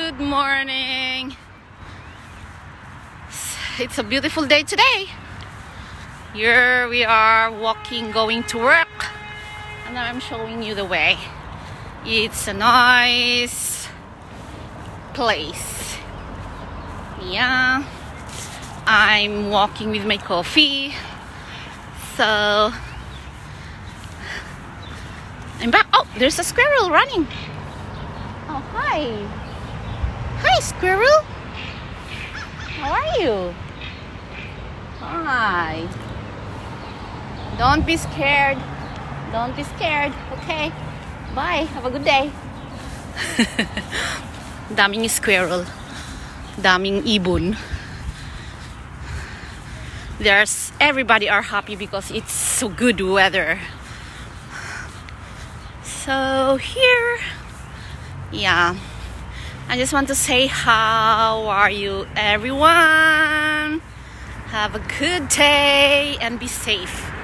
Good morning. It's a beautiful day today. Here we are walking, going to work, and I'm showing you the way. It's a nice place. Yeah, I'm walking with my coffee. So I'm back. Oh, there's a squirrel running. Oh, hi. Hi, squirrel. How are you? Hi. Don't be scared. Don't be scared. Okay. Bye. Have a good day. Daming squirrel. Daming ibon. Everybody are happy because it's so good weather. So here, yeah, I just want to say, how are you, everyone? Have a good day and be safe.